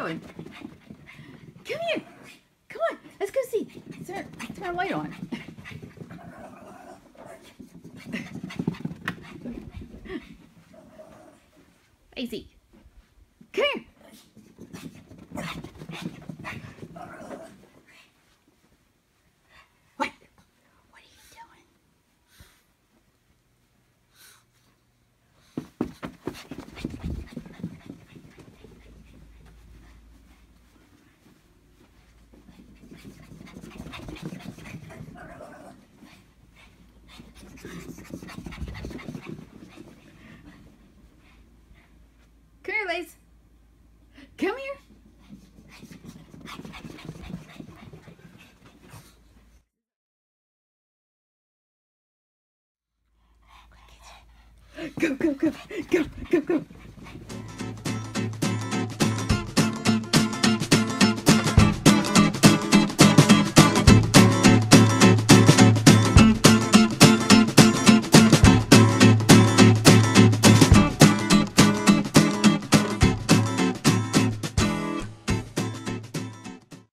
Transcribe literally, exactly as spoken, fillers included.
doing? Come here. Come on. Let's go see. Turn, turn a light on. Lacey. Come here. What? What are you doing? Come here, Lace. Come here. Go, go, go, go, go, go.